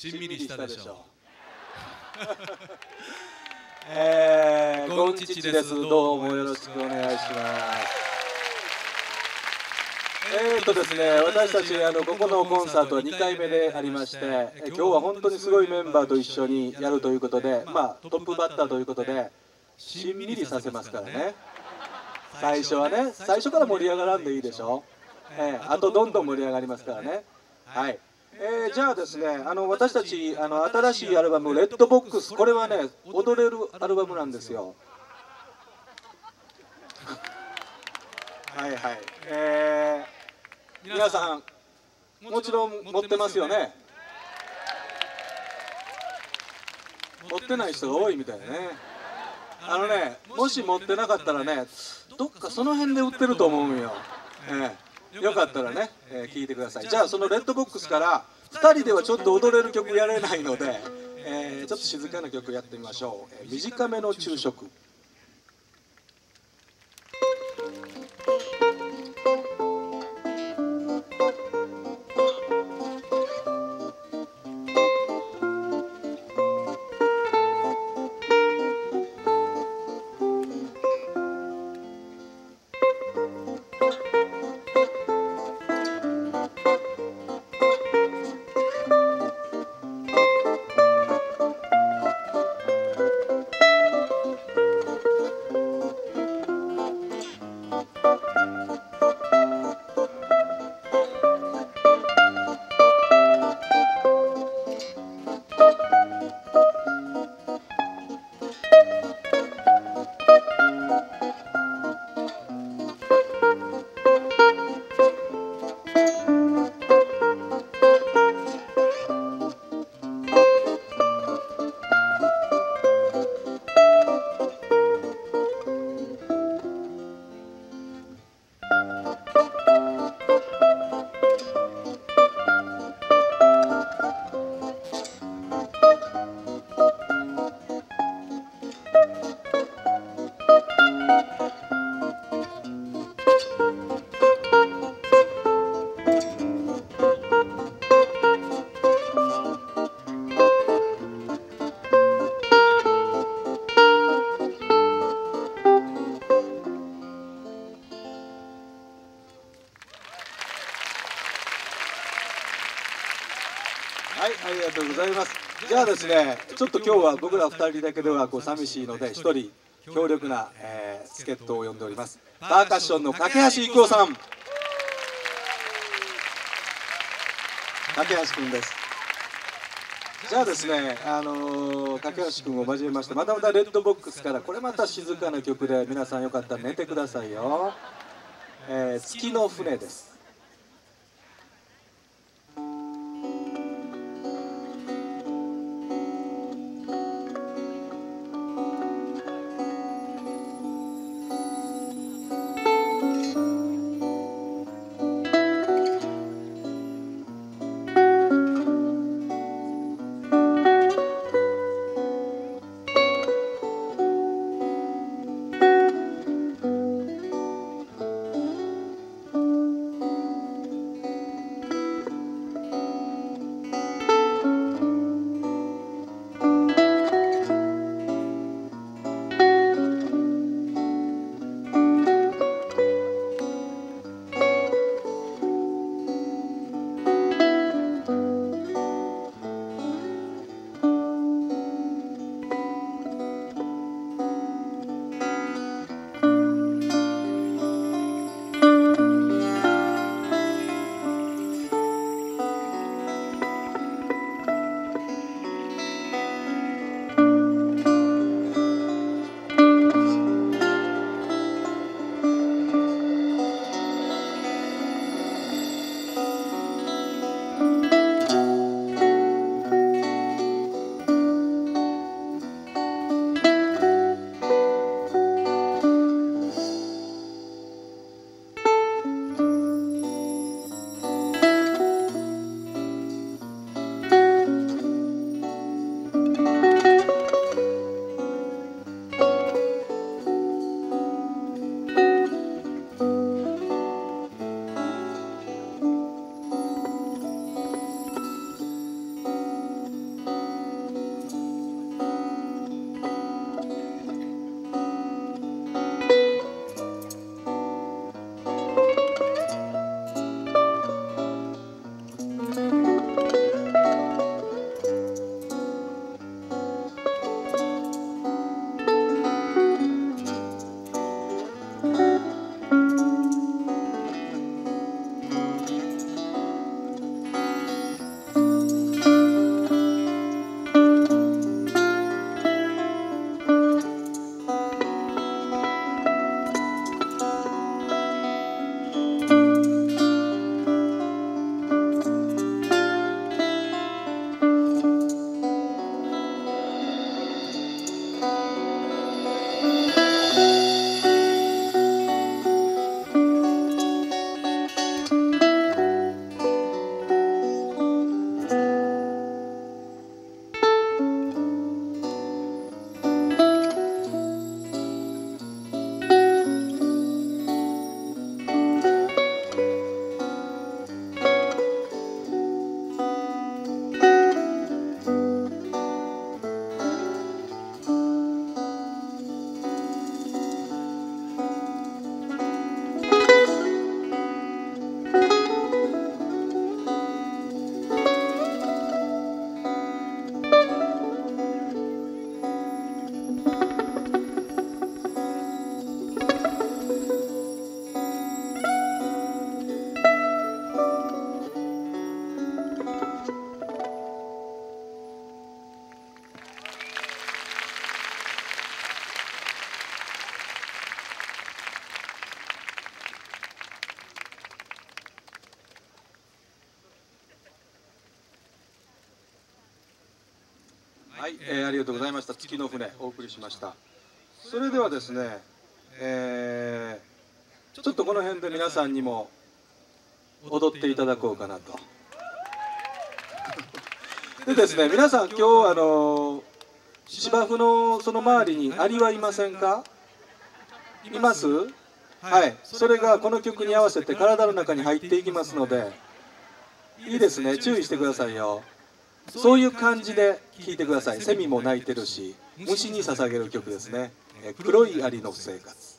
しんみりしたでしょう。ゴンチッチです。どうもよろしくお願いします。ですね、私たちここのコンサートは2回目でありまして、今日は本当にすごいメンバーと一緒にやるということで、トップバッターということでしんみりさせますからね。最初はね、最初から盛り上がらんでいいでしょ。あとどんどん盛り上がりますからね。はい。じゃあですね、私たち新しいアルバム「レッドボックス」、これはね踊れるアルバムなんですよ。はいはい。皆さんもちろん持ってますよね。持ってない人が多いみたいね。もし持ってなかったらね、どっかその辺で売ってると思うんよ。よかったらね、聞いてください。じゃあそのレッドボックスから2人ではちょっと踊れる曲やれないので、ちょっと静かな曲やってみましょう。短めの昼食。はい、ありがとうございます。じゃあですね、ちょっと今日は僕ら2人だけでは寂しいので、1人強力な、助っ人を呼んでおります。パーカッションの架橋郁夫さん。架橋君です。じゃあですね、架橋君を交えまして、またまたレッドボックスから、これまた静かな曲で、皆さんよかったら寝てくださいよ。月の船です。 はい、ありがとうございました。月の船お送りしました。それではですね、ちょっとこの辺で皆さんにも踊っていただこうかなと。でですね、皆さん今日芝生のその周りにアリはいませんか？います？はい、それがこの曲に合わせて体の中に入っていきますので、いいですね、注意してくださいよ。そういう感じで聴いてください。セミも鳴いてるし、虫に捧げる曲ですね。黒いアリの生活。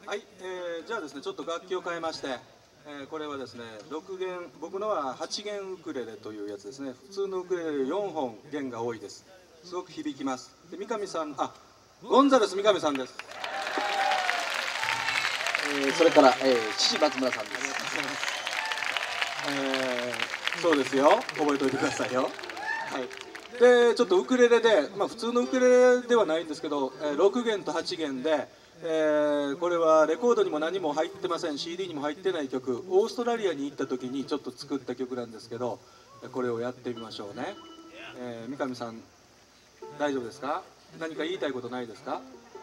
はい、じゃあですね、ちょっと楽器を変えまして、これはですね、6弦、僕のは8弦ウクレレというやつですね。普通のウクレレ4本弦が多いです。すごく響きます。で、三上さん、ゴンザレス三上さんです。 それから、父松村さんです。 そうですよ、覚えておいてくださいよ。はい。で、ちょっとウクレレで、普通のウクレレではないんですけど、6弦と8弦で、これはレコードにも何も入ってません、 CD にも入ってない曲、オーストラリアに行った時にちょっと作った曲なんですけど、これをやってみましょうね。三上さん、大丈夫ですか？何か言いたいことないですか？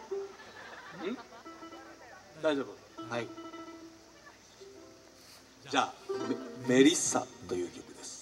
大丈夫。はい。じゃあメリッサという曲です。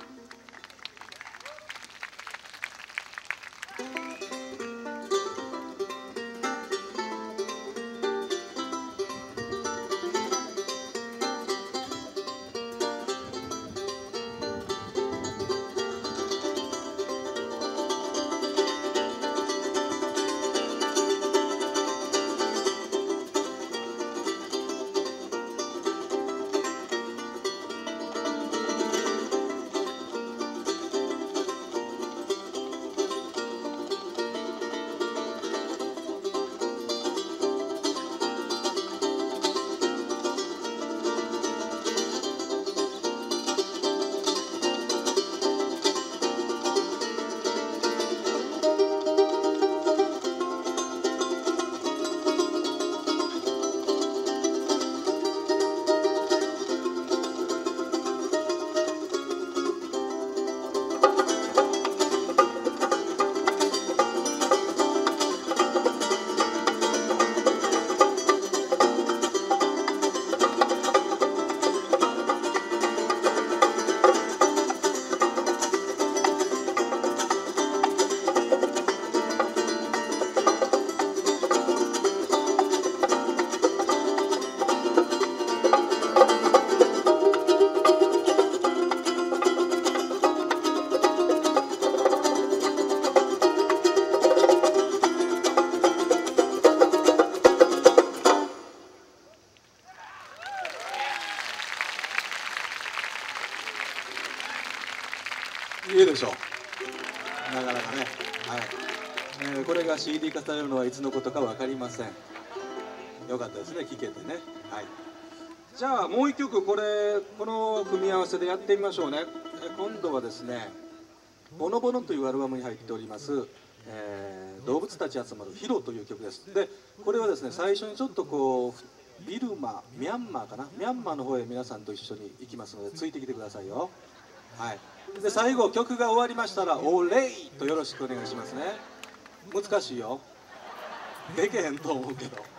いいでしょう。なかなかね。はい。これが CD 化されるのはいつのことか分かりません。よかったですね、聴けてね。はい。じゃあもう一曲、この組み合わせでやってみましょうね。今度はですね、ボノボノというアルバムに入っております、動物たち集まるヒロという曲です。で、これはですね、最初にちょっとこうミャンマーかな、ミャンマーの方へ皆さんと一緒に行きますので、ついてきてくださいよ。はい。で、最後曲が終わりましたら「オレイ!」とよろしくお願いしますね。難しいよ、でけへんと思うけど。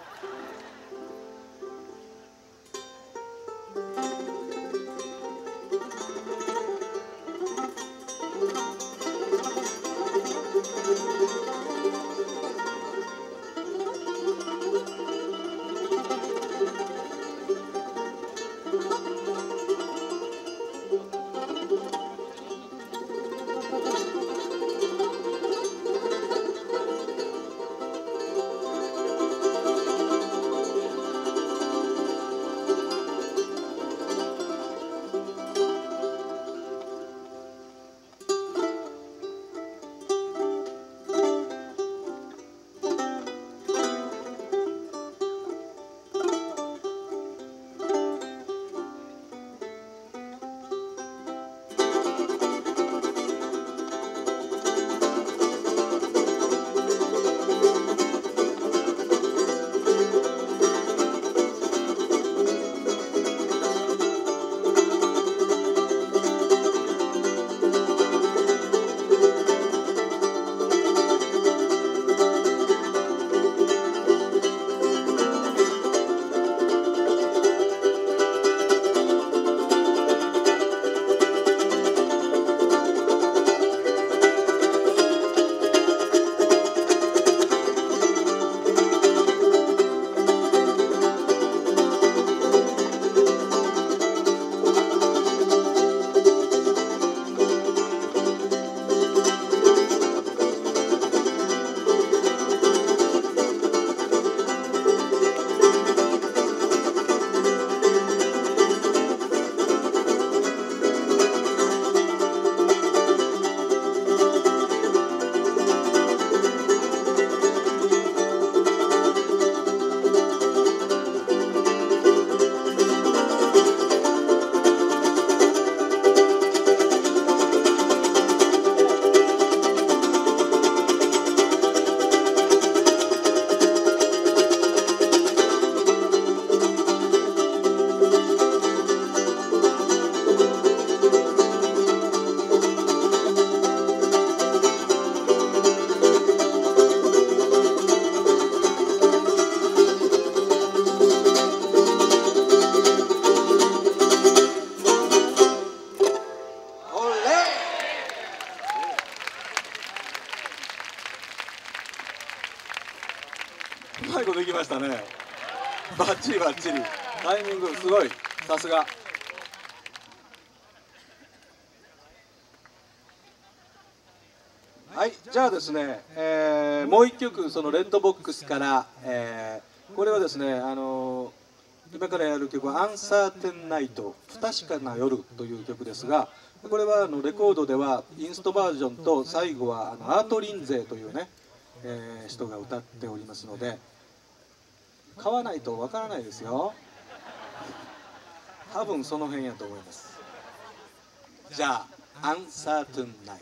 うまいこといきましたね。バッチリバッチリ。タイミングすごい。さすが。はい、じゃあですね、もう一曲そのレッドボックスから、これはですね、今からやる曲は「アンサーテンナイト」不確かな夜という曲ですが、これはレコードではインストバージョンと最後はアート・リンゼーというね、人が歌っておりますので、買わないとわからないですよ。多分その辺やと思います。じゃあ「アンサーテンナイト」。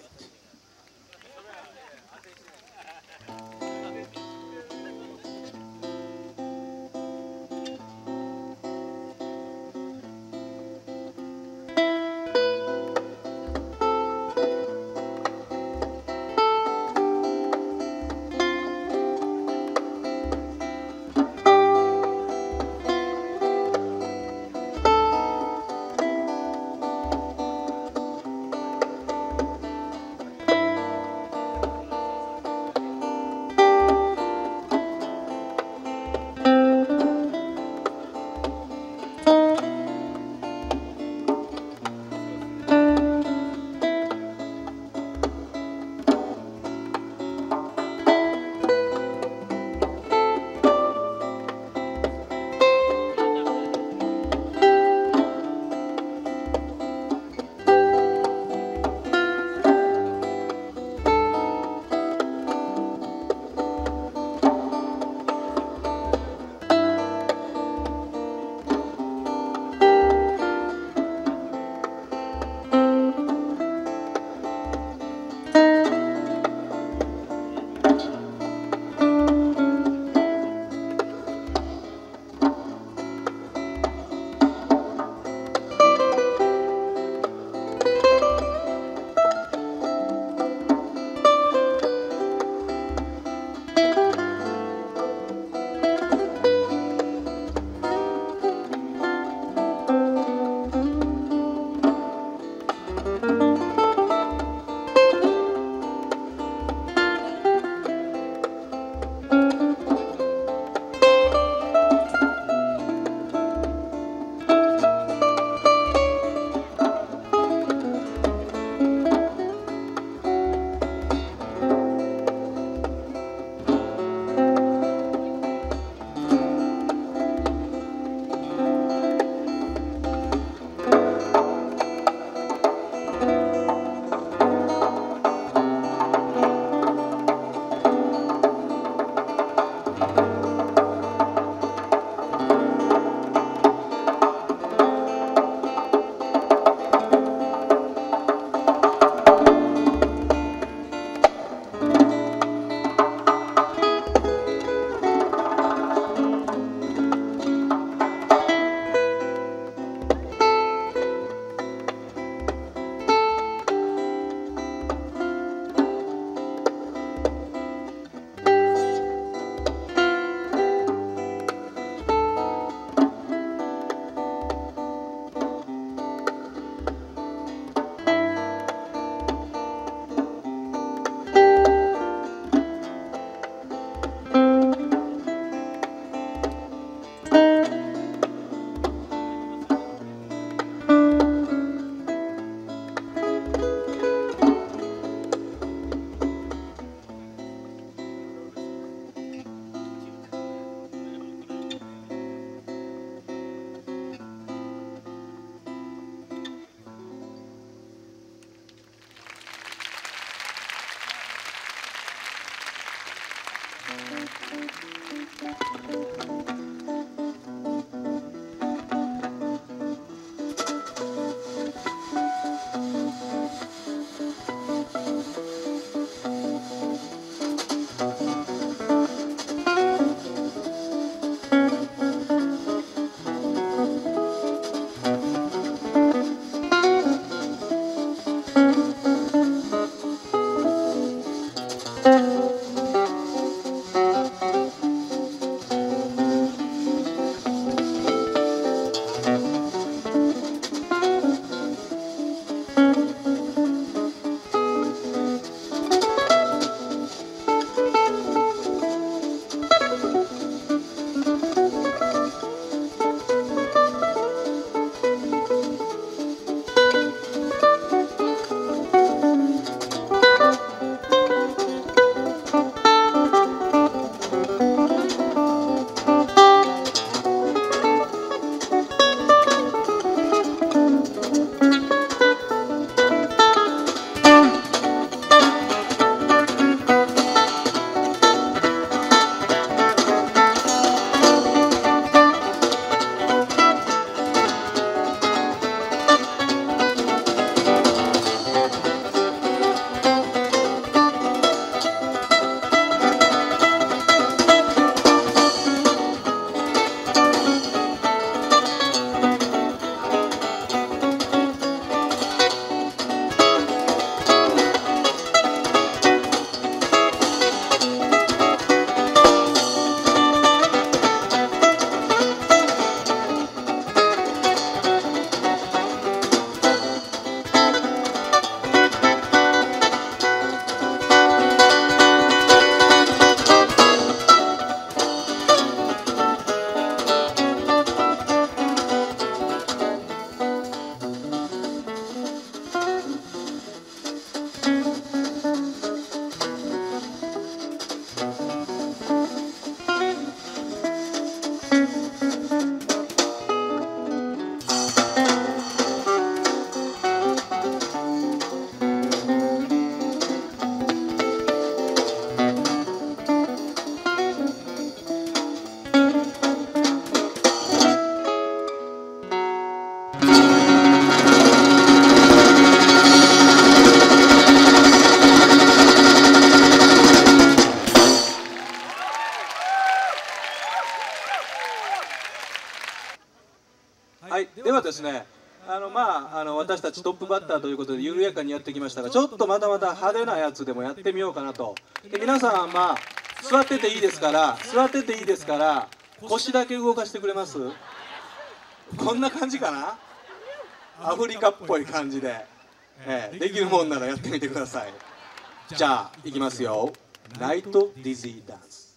ですね、私たちトップバッターということで緩やかにやってきましたが、ちょっとまた派手なやつでもやってみようかなと。で皆さん座ってていいですから腰だけ動かしてくれます？こんな感じかな。アフリカっぽい感じで、できるもんならやってみてください。じゃあいきますよ。ナイトディズニーダンス。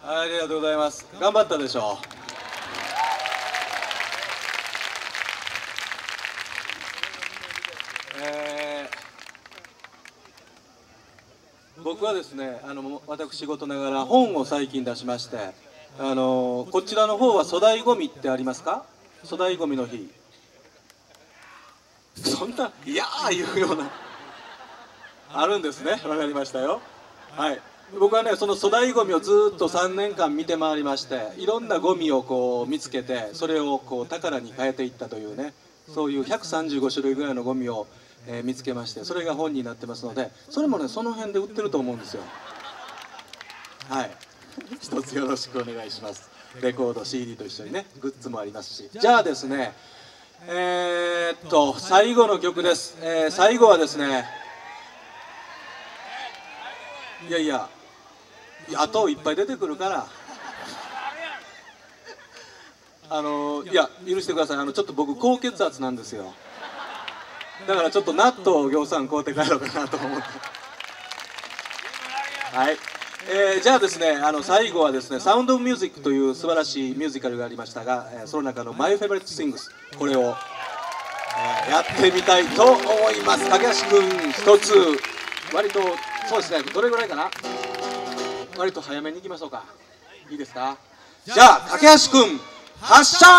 ありがとうございます。頑張ったでしょう。僕はですね、私事ながら本を最近出しまして、こちらの方は粗大ごみってありますか？粗大ごみの日。そんな、いやーいうような、あるんですね。わかりましたよ。はい。僕はね、その粗大ごみをずっと3年間見て回りまして、いろんなゴミをこう見つけて、それをこう宝に変えていったというね、そういう135種類ぐらいのゴミを見つけまして、それが本になってますので、それもね、その辺で売ってると思うんですよ。はい。一つよろしくお願いします。レコード CD と一緒にね、グッズもありますし。じゃあですね、最後の曲です。最後はですね、いやいや、あといっぱい出てくるからいや許してください。ちょっと僕高血圧なんですよ。だからちょっと納豆をぎょうさん買うて帰ろうかなと思ってはい、じゃあですね、最後はですね、サウンドオブミュージックという素晴らしいミュージカルがありましたが、その中のマイフェイバリットシングス、これを、やってみたいと思います。架橋君一つ、割とそうですね、どれぐらいかな、割と早めに行きましょうか。いいですか。じゃあ架橋君発射。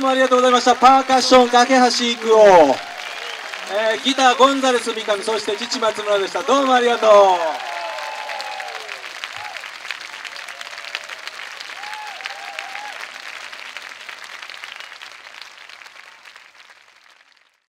もありがとうございました。パーカッション架橋育夫、ギターゴンザレス三上、そして父松村でした。どうもありがとう。